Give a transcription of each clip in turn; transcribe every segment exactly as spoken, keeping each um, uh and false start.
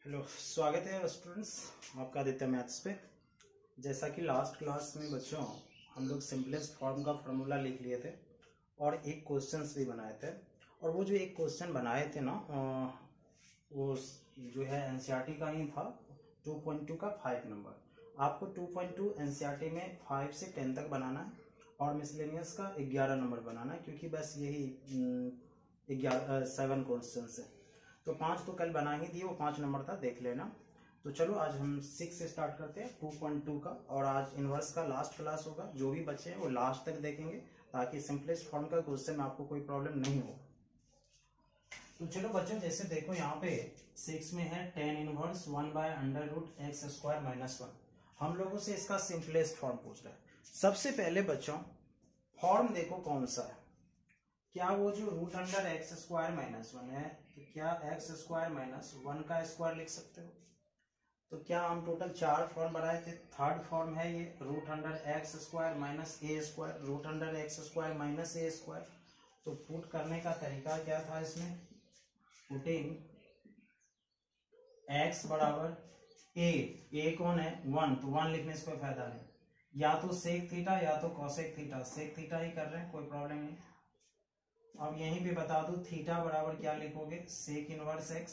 Hello, स्वागत है students आपका आदित्य मैथ्स पे। जैसा कि लास्ट क्लास में बच्चों हम लोग सिंपलेस्ट फॉर्म का फार्मूला लिख लिए थे और एक क्वेश्चंस भी बनाए थे। और वो जो एक क्वेश्चन बनाए थे ना, वो जो है एनसीईआरटी का ही था, टू पॉइंट टू का फाइव नंबर। आपको टू पॉइंट टू एनसीईआरटी में फाइव से टेन तक बनाना है और मिसलेनियस का ग्यारह नंबर बनाना है, क्योंकि बस यही ग्यारह सेवन क्वेश्चन है। तो पांच तो कल बना ही दिए, वो पांच नंबर था, देख लेना। तो चलो आज हम सिक्स से स्टार्ट करते हैं, टू पॉइंट टू का। और आज इनवर्स का लास्ट क्लास होगा, जो भी बच्चे हैं वो लास्ट तक देखेंगे ताकि सिंपलेस्ट फॉर्म का क्वेश्चन में आपको कोई प्रॉब्लम नहीं हो। तो चलो बच्चों, जैसे देखो यहाँ पे सिक्स में है tan inverse one by under root x square minus one. हम लोगों से इसका सिंपलेस्ट फॉर्म पूछ रहा है। सबसे पहले बच्चों फॉर्म देखो कौन सा है। क्या वो जो root under x square minus one है, तो क्या एक्स स्क्वायर माइनस वन का स्क्वायर लिख सकते हो? तो क्या हम टोटल चार फॉर्म बनाए थे, थर्ड फॉर्म है ये root under x square minus a square, root under x square minus a square. तो पुट करने का तरीका क्या था इसमें, पुटिंग एक्स बराबर ए, ए कौन है वन, तो वन लिखने से कोई फायदा नहीं, या तो सेक थीटा या तो कॉसेक थीटा, सेक थीटा ही कर रहे हैं, कोई प्रॉब्लम नहीं। अब यहीं पे बता दूं थीटा बराबर क्या लिखोगे, सेक इनवर्स एक्स।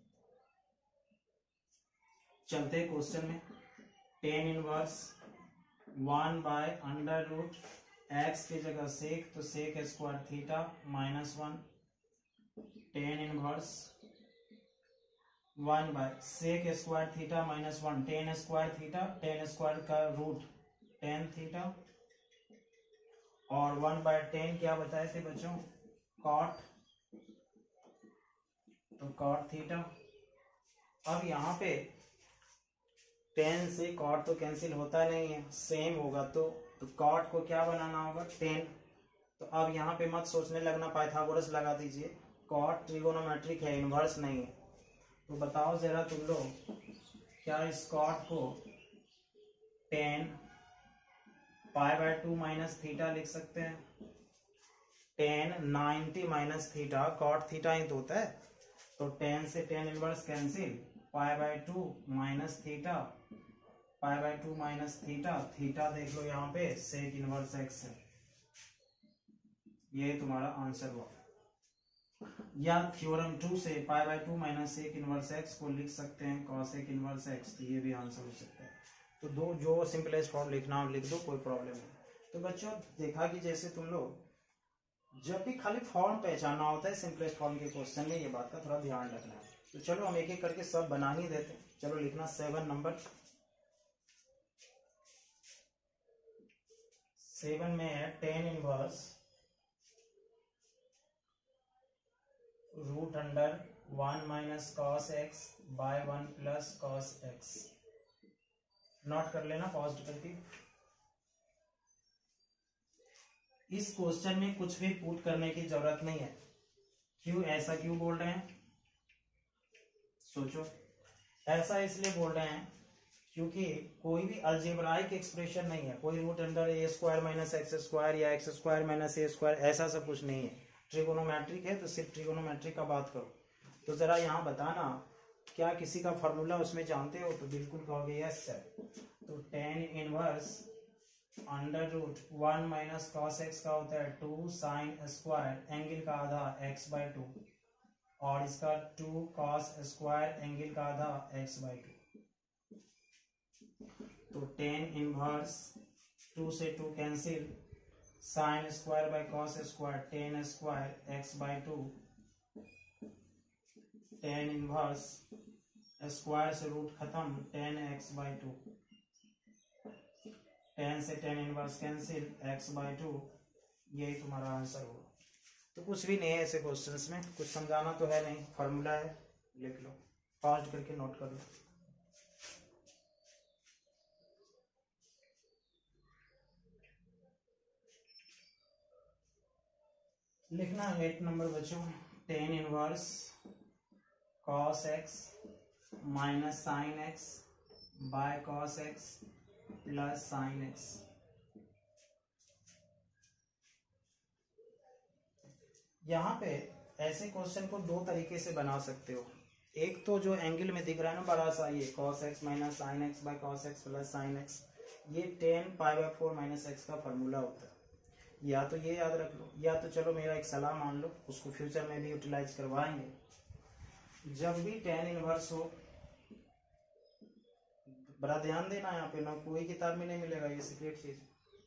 चलते क्वेश्चन में, tan inverse one by under root x की जगह सेक, तो sec square theta minus one. Tan inverse one by sec square theta minus one, tan square theta, tan square का root tan theta, और one by tan क्या बताए थे बच्चों, cot, तो कॉट थीटा। अब यहाँ पे टेन से कॉट तो कैंसिल होता नहीं है, सेम होगा, तो, तो कॉट को क्या बनाना होगा, टेन। तो अब यहाँ पे मत सोचने लगना, पाइथागोरस लगा दीजिए, कॉट ट्रिगोनोमेट्रिक है, इनवर्स नहीं है। तो बताओ जरा तुम लोग, क्या इस कॉट को tan pi by two minus theta लिख सकते हैं? Tan ninety minus theta, cot theta ही तो होता है, तो टेन से tan inverse cancel, pi by two minus theta, pi by two minus theta, theta देख लो यहाँ पे सेक इनवर्स एक्स है, ये तुम्हारा आंसर हुआ। या थ्योरम टू से pi by two minus sec inverse x को लिख सकते हैं कॉसेक इनवर्स एक्स, तो ये भी आंसर हो सकता है। तो दो जो सिंपलेस्ट फॉर्म लिखना हो लिख दो, कोई प्रॉब्लम नहीं। तो बच्चों देखा कि जैसे तुम लोग जब भी खाली फॉर्म पहचानना होता है सिंपलेस्ट फॉर्म के क्वेश्चन में, ये बात का थोड़ा ध्यान रखना है। तो चलो हम एक एक करके सब बना ही देते हैं। चलो लिखना सेवन नंबर, सेवन में है tan inverse root under one minus cos x by one plus cos x. Note कर लेना पॉज करके। इस क्वेश्चन में कुछ भी पुट करने की जरूरत नहीं है। क्यों ऐसा क्यों बोल रहे हैं, सोचो। ऐसा इसलिए बोल रहे हैं क्योंकि कोई भी अलजेब्राइक एक्सप्रेशन नहीं है, कोई root under a square minus x square या x square minus a square, ऐसा सब कुछ नहीं है। ट्रिगोनोमेट्रिक है तो सिर्फ ट्रिगोनोमेट्रिक का बात करो। तो जरा यहाँ बताना, क्या किसी का फॉर्मूला उसमें जानते हो? तो बिल्कुल कहोगे यस सर। तो tan inverse under root one minus cos x का होता है टू साइन स्क्वायर एंगल का आधा एक्स बाय टू, और इसका टू कॉस स्क्वायर एंगल का आधा एक्स बाय टू। तो टेन इनवर्स टू से two cancel, sine square by cos square tan square x by two, tan inverse square से root खत्म tan x by two, tan से tan inverse cancel x by two, यही तुम्हारा answer होगा। तो कुछ भी नहीं है ऐसे क्वेश्चंस में, कुछ समझाना तो है नहीं, फॉर्मूला है, लिख लो, पॉज करके नोट कर लो। लिखना एट नंबर बच्चों, tan inverse cos x minus sine x by cos x plus sine x. यहां पे ऐसे क्वेश्चन को दो तरीके से बना सकते हो। एक तो जो एंगल में दिख रहा है ना बड़ा सा, ये cos x minus sine x by cos x plus sine x, ये tan pi by four minus x का फॉर्मूला होता है। या तो ये याद रख लो, या तो चलो मेरा एक सलाह मान लो, उसको फ्यूचर में भी यूटिलाइज करवाएंगे। जब भी टेन इनवर्स हो, बड़ा ध्यान देना यहाँ पे, ना कोई किताब में नहीं मिलेगा ये सीक्रेट चीज।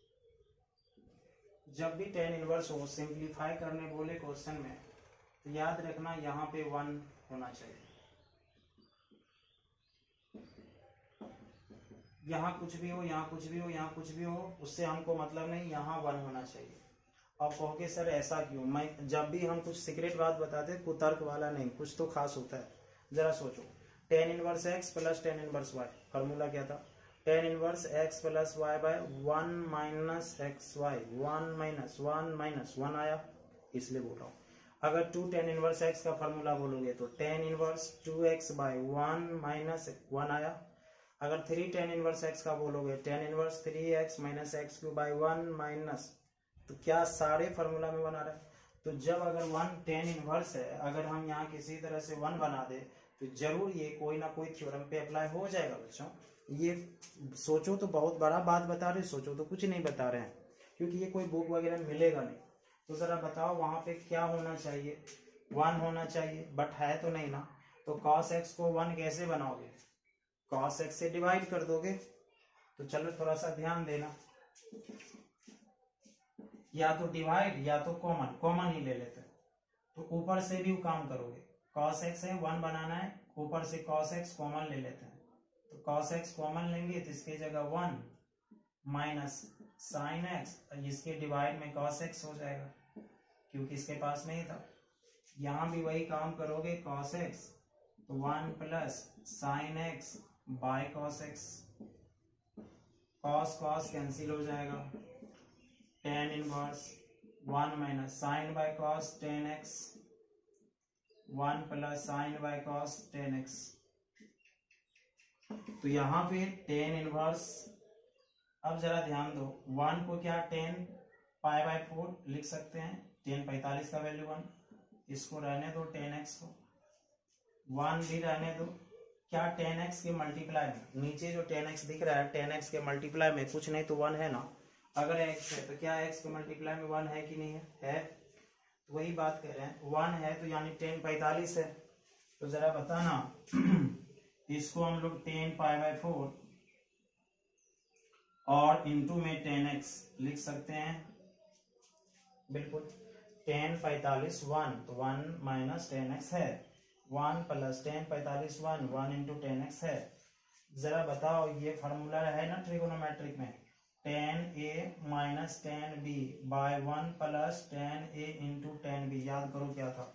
जब भी टेन इनवर्स हो, सिंप्लीफाई करने बोले क्वेश्चन में, तो याद रखना यहाँ पे वन होना चाहिए। यहाँ कुछ भी हो, यहाँ कुछ भी हो, यहाँ कुछ भी हो, उससे हमको मतलब नहीं, यहाँ वन होना चाहिए। अब कहोगे सर ऐसा क्यों? मैं जब भी हम कुछ सीक्रेट बात बताते हैं, कुतर्क वाला नहीं, कुछ तो खास होता है। जरा सोचो, tan inverse x plus tan inverse y, formula क्या था? Tan inverse x plus y by one minus x y, one minus one minus one आया, इसलिए बोल रहा हूँ। अगर टू टेन इनवर्स एक्स का फॉर्मूला बोलोगे तो tan inverse two x by one minus one आया। अगर थ्री टेन इनवर्स एक्स का बोलोगे, tan inverse three x minus x cube by one minus, तो क्या सारे फॉर्मूला में बना रहा है? तो जब अगर वन टेन इनवर्स है, अगर हम यहाँ किसी तरह से वन बना दे, तो जरूर ये कोई ना कोई थ्योरम पे अप्लाई हो जाएगा बच्चों। ये सोचो तो बहुत बड़ा बात बता रहे, सोचो तो कुछ नहीं बता रहे हैं, क्योंकि ये कोई बुक वगैरह मिलेगा नहीं। तो जरा बताओ वहां पे क्या होना चाहिए? वन होना चाहिए, बट है तो नहीं ना। तो कॉस एक्स को वन कैसे बनाओगे? कॉस एक्स से डिवाइड कर दोगे। तो चलो थोड़ा सा ध्यान देना, या तो डिवाइड या तो कॉमन, कॉमन ही ले लेते हैं। तो ऊपर से भी काम करोगे, कॉस एक्स है वन बनाना है, ऊपर से कॉस एक्स कॉमन ले लेते हैं। तो कॉस एक्स कॉमन लेंगे तो इसकी जगह वन माइनस साइन एक्स, इसके डिवाइड में कॉस एक्स हो जाएगा, क्योंकि इसके पास नहीं था। यहां भी वही काम करोगे, कॉस एक्स तो one plus sine x by cos x, cos cos cancel हो जाएगा, tan inverse one minus sine by cos tan x, one plus sine by cos tan x. तो यहाँ पे टेन इनवर्स, अब जरा ध्यान दो, वन को क्या टेन पाई बाय फोर लिख सकते हैं, टेन पैंतालीस का वैल्यू वन, इसको रहने दो टेन एक्स को, वन भी रहने दो। क्या टेन एक्स के मल्टीप्लाई में, नीचे जो टेन एक्स दिख रहा है, टेन एक्स के मल्टीप्लाई में कुछ नहीं तो वन है ना। अगर x है तो क्या x के मल्टीप्लाई में वन है कि नहीं है? है। तो वही बात कह रहे हैं, वन है तो यानी टेन पैंतालीस है। तो जरा बताना इसको हम लोग टेन पाई बाय फोर और इंटू में टेन एक्स लिख सकते हैं। बिल्कुल, टेन पैंतालीस वन, तो वन माइनस टेन एक्स है, वन प्लस टेन पैंतालीस one, one into tan x है। जरा बताओ ये फॉर्मूला है ना ट्रिगोनोमेट्रिक में, tan A minus tan B by one plus tan A into tan B. याद करो क्या था,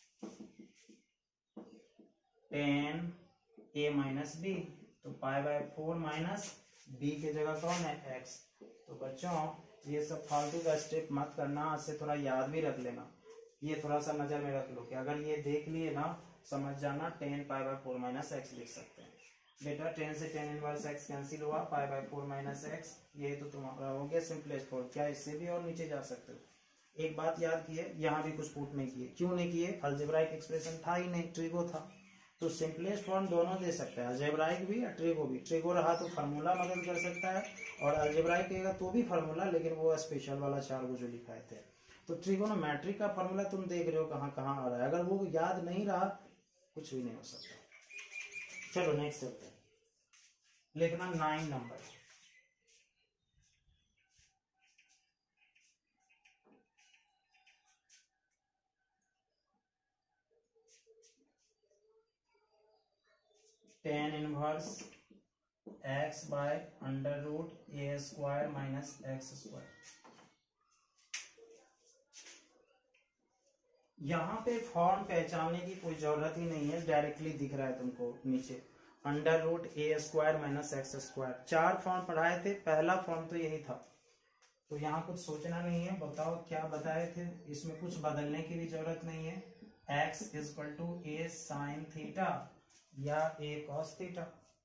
टेन ए माइनस बी, तो pi by four minus B के जगह कौन है? एक्स। तो बच्चों ये सब फालतू का स्टेप मत करना, आज से थोड़ा याद भी रख लेना। ये थोड़ा सा नजर में रख लो कि अगर ये देख लिए ना, समझ जाना tan pi by four minus x लिख सकते हैं। बेटा टेन से टेन इनवर्स एक्स कैंसिल हुआ, pi by four minus x, ये तो तुम्हारा हो गया सिंपलेस्ट फॉर्म। क्या इससे भी और नीचे जा सकते हो? एक बात याद किए, यहाँ भी कुछ पुट नहीं किए। क्यों नहीं किए? अलजेब्राइक एक्सप्रेशन था ही नहीं, ट्रिगो था। तो सिंपलेस्ट फॉर्म दोनों दे सकता है, अलजेब्राइक भी और ट्रिगो भी। ट्रिगो रहा तो फार्मूला मदद कर सकता है, और अलजेब्राइक कहेगा तो भी फार्मूला, लेकिन वो स्पेशल वाला चार वो जो लिखाए थे। तो ट्रिगोनोमेट्रिक का फार्मूला तुम देख रहे हो कहाँ कहाँ आ रहा है, अगर वो याद नहीं रहा कुछ भी नहीं हो सकता। चलो नेक्स्ट चलते हैं, लिखना nine number. Tan inverse x by under root A square minus x square. यहाँ पे फॉर्म पहचानने की कोई जरूरत ही नहीं है, डायरेक्टली दिख रहा है तुमको नीचे, under root A square minus x square. चार फॉर्म पढ़ाए थे, पहला फॉर्म तो यही था, तो यहाँ कुछ सोचना नहीं है। बताओ क्या बताए थे, इसमें कुछ बदलने की भी जरूरत नहीं है। x is equal to A sine theta या ए कॉस थीटा।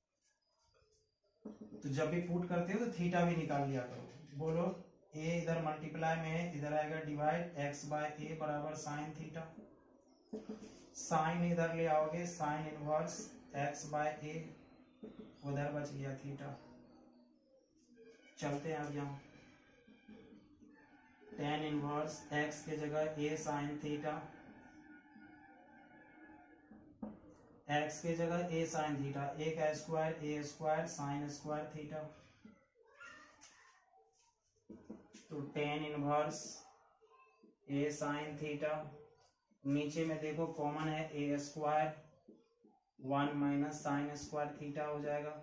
तो जब भी पुट करते हो तो थीटा भी निकाल लिया करो। बोलो ए इधर मल्टीप्लाई में है, इधर आएगा डिवाइड, x बाय ए बराबर साइन थीटा। साइन इधर ले आओगे, sine inverse x by A, उधर बच गया थीटा। चलते हैं अब यहाँ टेन इनवर्स एक्स के जगह ए साइन थीटा, एक्स के जगह A sine theta, x square A square sine square theta, तो tan inverse A sine theta, नीचे में देखो कॉमन है A square, one minus sine square theta हो जाएगा,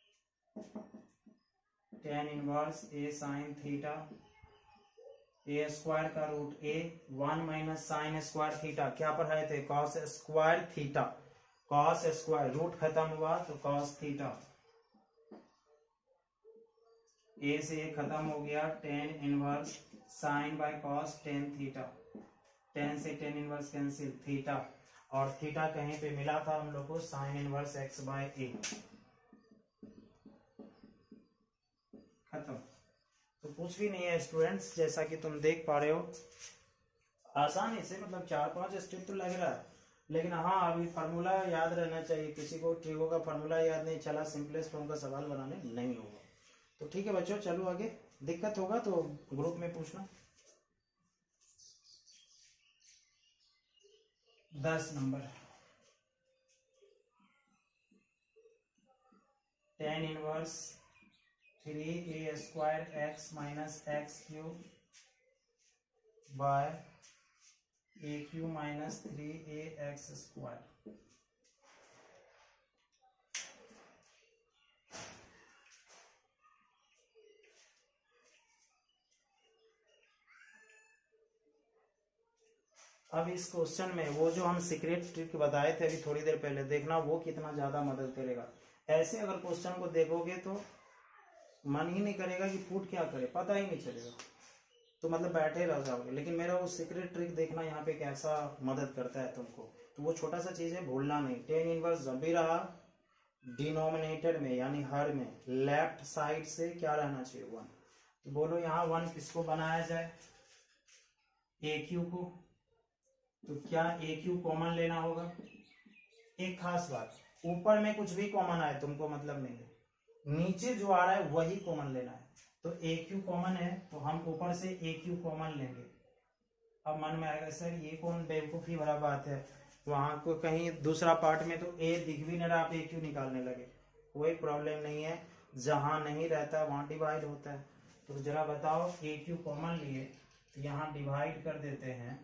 tan inverse A sine theta, A square का root A, one minus sine square theta, क्या पढ़ाए थे, cos square theta, cos square, root खत्म हुआ तो कॉस थीटा, ए से ए खत्म हो गया, tan inverse sine by cos tan theta, tan से टेन इनवर्स कैंसिल, थीटा, और थीटा कहीं पे मिला था हम लोग को sine inverse x by A, खत्म। तो कुछ भी नहीं है स्टूडेंट्स, जैसा कि तुम देख पा रहे हो आसानी से, मतलब चार पांच स्टेप तो लग रहा है, लेकिन हाँ अभी फार्मूला याद रहना चाहिए, किसी को ट्रिगो का फार्मूला याद नहीं चला सिंपलेस्ट फॉर्म का सवाल बनाने नहीं होगा। तो ठीक है बच्चों, चलो आगे, दिक्कत होगा तो ग्रुप में पूछना। दस नंबर, tan inverse three A square x minus x cube by A cube minus three A x square, अब इस क्वेश्चन में वो जो हम सीक्रेट ट्रिक बताए थे अभी थोड़ी देर पहले, देखना वो कितना ज्यादा मदद करेगा। ऐसे अगर क्वेश्चन को देखोगे तो मन ही नहीं करेगा कि पुट क्या करे, पता ही नहीं चलेगा, तो मतलब बैठे रह जाओगे। लेकिन मेरा वो सीक्रेट ट्रिक देखना यहाँ पे कैसा मदद करता है तुमको, तो वो छोटा सा चीज है, भूलना नहीं। टेन इनवर्स जब भी रहा डिनोमिनेटर में यानी हर में लेफ्ट साइड से क्या रहना चाहिए, वन। तो बोलो यहाँ वन किसको बनाया जाए, ए क्यू को, तो क्या ए क्यू कॉमन लेना होगा। एक खास बात, ऊपर में कुछ भी कॉमन आए तुमको मतलब नहीं है, नीचे जो आ रहा है वही कॉमन लेना है। तो ए क्यू कॉमन है तो हम ऊपर से ए क्यू कॉमन लेंगे। अब मन में आएगा सर ये कौन बेवकूफी भरा बात है, वहां को कहीं दूसरा पार्ट में तो ए दिख भी नहीं रहा, आप ए क्यू निकालने लगे। कोई प्रॉब्लम नहीं है, जहां नहीं रहता वहां डिवाइड होता है। तो जरा बताओ, ए क्यू कॉमन लिए तो यहाँ डिवाइड कर देते हैं,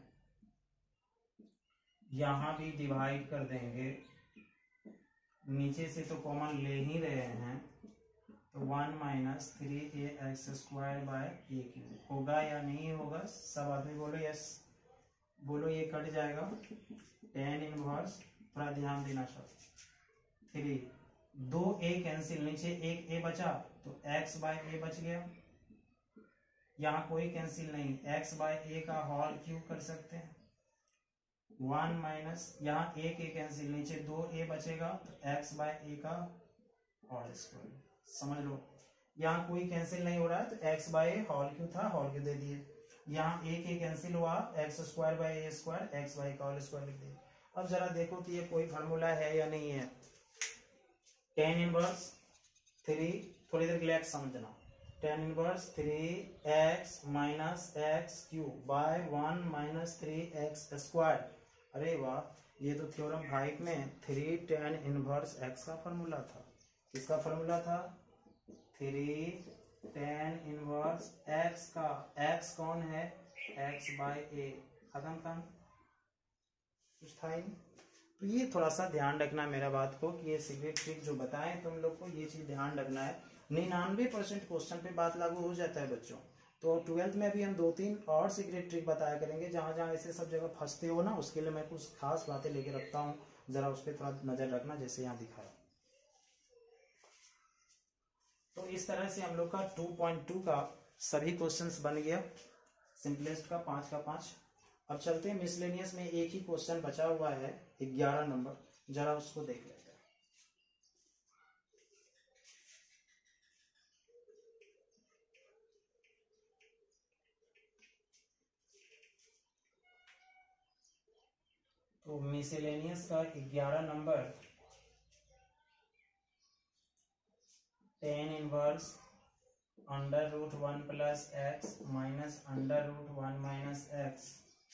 यहाँ भी डिवाइड कर देंगे, नीचे से तो कॉमन ले ही रहे हैं, तो one minus three A x square by A cube होगा या नहीं होगा, सब आदमी बोलो यस। बोलो ये कट जाएगा, टेन इनवर्स, थोड़ा ध्यान देना सब, थ्री, दो ए कैंसिल, नीचे एक ए बचा तो एक्स बाय ए बच गया, यहाँ कोई कैंसिल नहीं, एक्स बाय ए का होल क्यूब कर सकते हैं, वन माइनस यहाँ एक ए कैंसिल, नीचे दो ए बचेगा तो एक्स बाय ए का होल स्क्वायर, समझ लो। यहाँ कोई कैंसिल नहीं हो रहा है तो x by A whole cube था, होल क्यू दे दिए, यहाँ एक ए कैंसिल हुआ, x square by A square, x by का होल स्क्वायर लिख दिए। अब जरा देखो कि ये कोई फार्मूला है या नहीं है। टेन इनवर्स थ्री, थोड़ी देर के लिए समझना, tan inverse three x minus x cube by one minus three x square. अरे वाह, ये तो थ्योरम फाइव में थ्री टेन इनवर्स एक्स का फॉर्मूला था। किसका फॉर्मूला था, थ्री टेन इनवर्स एक्स का, एक्स कौन है, एक्स बाय ए, खत्म काम, कुछ था ही। तो ये थोड़ा सा ध्यान रखना मेरा बात को, कि ये सीक्रेट ट्रिक जो बताएं तुम लोग को, ये चीज ध्यान रखना है। निन्यानवे परसेंट क्वेश्चन पे बात लागू हो जाता है बच्चों। तो ट्वेल्थ में भी हम दो तीन और सीक्रेट ट्रिक बताया करेंगे, जहां जहां ऐसे सब जगह फंसते हो ना, उसके लिए मैं कुछ खास बातें लेके रखता हूँ, जरा उस पर थोड़ा नजर रखना, जैसे यहाँ दिखाया। तो इस तरह से हम लोग का टू पॉइंट टू का सभी क्वेश्चंस बन गया, सिंपलेस्ट का पांच का पांच। अब चलते हैं मिसलेनियस में, एक ही क्वेश्चन बचा हुआ है ग्यारह नंबर, जरा उसको देख लेते हैं। तो मिसलेनियस का ग्यारह नंबर tan inverse under root one plus x minus under root one minus x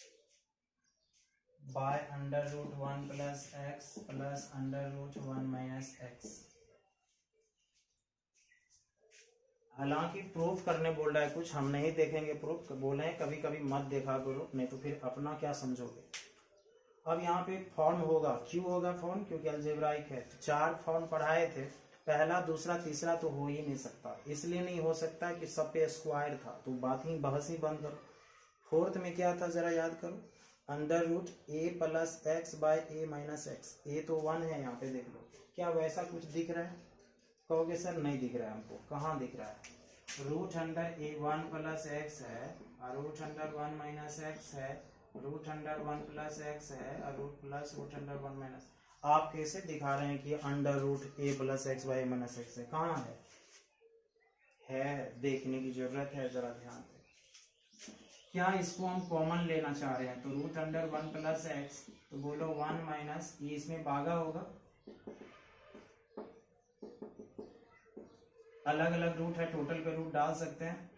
by under root one plus x plus under root one minus x. हालांकि प्रूफ करने बोल रहा है कुछ, हम नहीं देखेंगे प्रूफ, बोले हैं कभी कभी मत देखा करो, नहीं तो फिर अपना क्या समझोगे। अब यहाँ पे फॉर्म होगा, क्यों होगा फॉर्म, क्योंकि अलजेब्राइक है। तो चार फॉर्म पढ़ाए थे, पहला दूसरा तीसरा तो हो ही नहीं सकता, इसलिए नहीं हो सकता कि सब पे स्क्वायर था, तो बात ही बहस ही बंद करो। फोर्थ में क्या था जरा याद करो, under root A plus x by A minus x. A तो वन है यहाँ पे, देख लो क्या वैसा कुछ दिख रहा है, कहोगे सर नहीं दिख रहा है हमको, कहाँ दिख रहा है। Root under A one plus x है और root under one minus x है, root under one plus x है और root plus root under one minus. आप कैसे दिखा रहे हैं कि under root A plus x by minus x है, कहाँ है, है देखने की जरूरत है, जरा ध्यान दें। क्या इसको हम कॉमन लेना चाह रहे हैं, तो root under one plus x, तो बोलो वन माइनस, ये इसमें भागा होगा, अलग अलग रूट है, टोटल पे रूट डाल सकते हैं,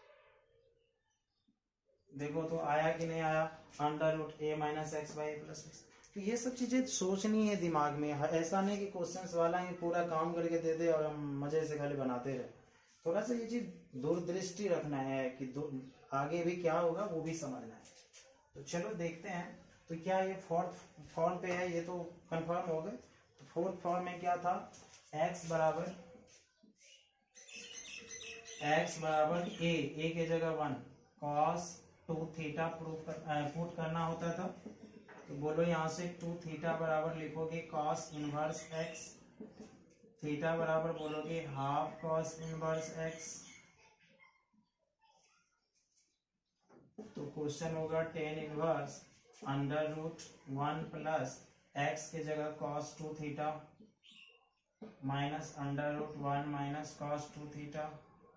देखो तो आया कि नहीं आया, under root A minus x by A plus x. तो ये सब चीजें सोचनी है दिमाग में, ऐसा नहीं कि क्वेश्चंस वाला ही पूरा काम करके दे दे और हम मजे से खाली बनाते रहे। थोड़ा सा ये चीज दूरदृष्टि रखना है कि आगे भी क्या होगा वो भी समझना है। तो चलो देखते हैं, तो क्या ये फोर्थ फॉर्म पे है, ये तो कंफर्म हो गए। तो फोर्थ फॉर्म में क्या था, x बराबर x बराबर a, a के जगह one cos two theta proof कर पुट करना होता था, तो बोलो यहाँ से टू थीटा बराबर लिखोगे cos इनवर्स x, थीटा बराबर बोलोगे हाफ cos इनवर्स x। तो क्वेश्चन होगा tan inverse under root one plus x के जगह cos two theta minus under root one minus cos two theta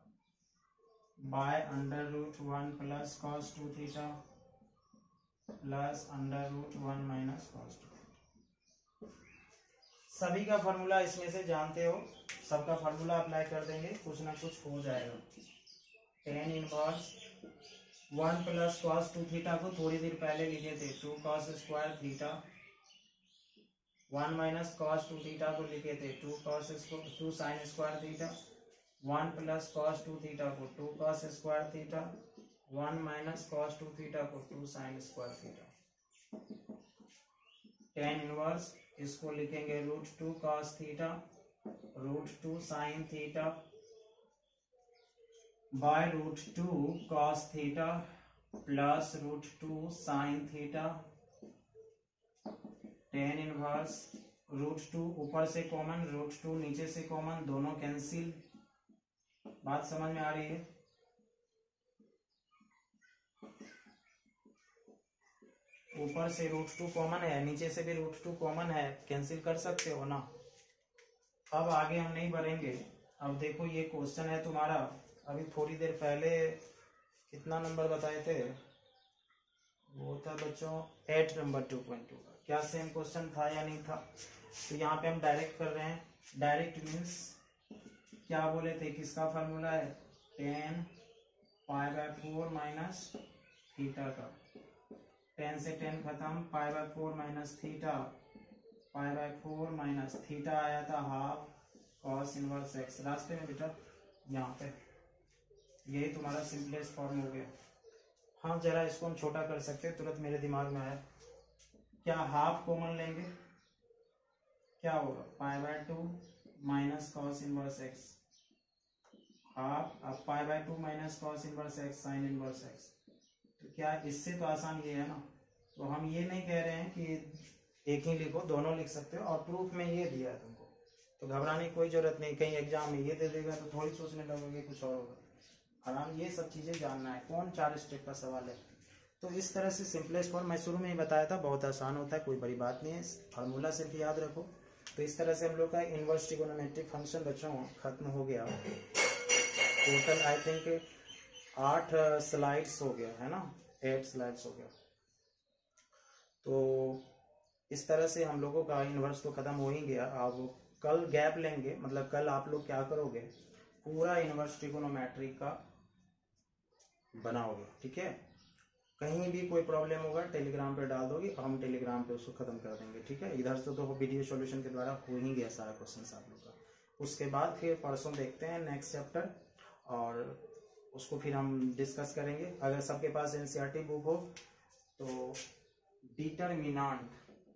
by under root one plus cos two theta plus under root one minus cos two. सभी का formula इसमें से जानते हो, सबका formula apply कर देंगे, कुछ ना कुछ हो जाएगा। Tan inverse one plus cos two theta को थोड़ी देर पहले लिखे थे two cos square theta, one minus cos two theta को लिखे थे two cos two sine square theta, one plus cos two theta को two cos square theta, one minus cos two theta को two sine square theta. Tan inverse इसको लिखेंगे root two cos theta root two sine theta by root two cos theta plus root two sine theta. Tan inverse root two ऊपर से common, root two नीचे से common, दोनों cancel. बात समझ में आ रही है, ऊपर से रूट टू कॉमन है, नीचे से भी रूट टू कॉमन है, कैंसिल कर सकते हो ना। अब आगे हम नहीं बढ़ेंगे। अब देखो ये क्वेश्चन है तुम्हारा, अभी थोड़ी देर पहले कितना नंबर बताए थे, वो था बच्चों eight number two point two का, क्या सेम क्वेश्चन था या नहीं था। तो यहाँ पे हम डायरेक्ट कर रहे हैं, डायरेक्ट मीन्स क्या बोले थे, किसका फार्मूला है, tan pi by four minus theta का, टेन से टेन खत्म, pi by four minus theta, pi by four minus theta आया था हाफ cos इनवर्स x, रास्ते में बेटा यहाँ पे, यही तुम्हारा सिंपलेस्ट फॉर्म हो गया। हाँ जरा इसको हम छोटा कर सकते हैं, तुरंत मेरे दिमाग में आया, क्या हाफ कॉमन लेंगे, क्या होगा pi by two minus cos inverse x, half, अब pi by two minus cos inverse x sine inverse x। तो क्या इससे तो आसान ये है ना, तो हम ये नहीं कह रहे हैं कि एक ही लिखो, दोनों लिख सकते हो, और प्रूफ में ये दिया है तुमको, तो घबराने की कोई जरूरत नहीं, कहीं एग्जाम में ये दे देगा तो थोड़ी सोचने लगोगे कुछ और होगा। आराम ये सब चीजें जानना है, कौन चार स्टेप का सवाल है। तो इस तरह से सिंपलेस्ट फॉर्म मैं शुरू में ही बताया था, बहुत आसान होता है, कोई बड़ी बात नहीं है, फार्मूला सिर्फ याद रखो। तो इस तरह से हम लोग का इनवर्स ट्रिगोनोमेट्रिक फंक्शन बच्चों खत्म हो गया। टोटल आई थिंक आठ स्लाइड्स हो गया है ना, एट स्लाइड्स हो गया। तो इस तरह से हम लोगों का इन्वर्स तो खत्म हो ही गया। अब कल गैप लेंगे, मतलब कल आप लोग क्या करोगे, पूरा इन्वर्स ट्रिगोनोमेट्री का बनाओगे, ठीक है। कहीं भी कोई प्रॉब्लम होगा टेलीग्राम पे डाल दोगे, हम टेलीग्राम पे उसको खत्म कर देंगे, ठीक है। इधर से तो वीडियो सॉल्यूशन के द्वारा हो ही गया सारा क्वेश्चन आप लोग का। उसके बाद फिर परसों देखते हैं नेक्स्ट चैप्टर, और उसको फिर हम डिस्कस करेंगे। अगर सबके पास एनसीईआरटी बुक हो तो डिटरमिनेंट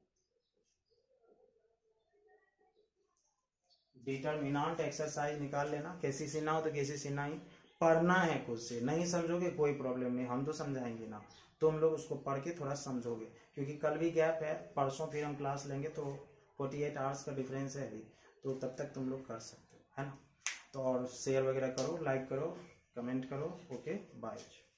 डिटरमिनेंट एक्सरसाइज निकाल लेना, कैसी सी ना हो तो कैसी सी ना ही पढ़ना है खुद से। नहीं समझोगे कोई प्रॉब्लम नहीं, हम तो समझाएंगे ना, तुम लोग उसको पढ़ के थोड़ा समझोगे, क्योंकि कल भी गैप है, परसों फिर हम क्लास लेंगे तो अड़तालीस आवर्स का डिफरेंस है अभी, तो तब तक तुम लोग कर सकते हो, है ना। तो और शेयर वगैरह करो, लाइक करो, कमेंट करो। Okay, bye.